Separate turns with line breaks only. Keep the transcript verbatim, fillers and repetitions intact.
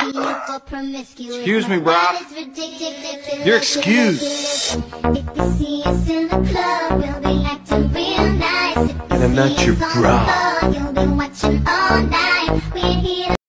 Excuse me, brah. You're excused. And I'm not your bra.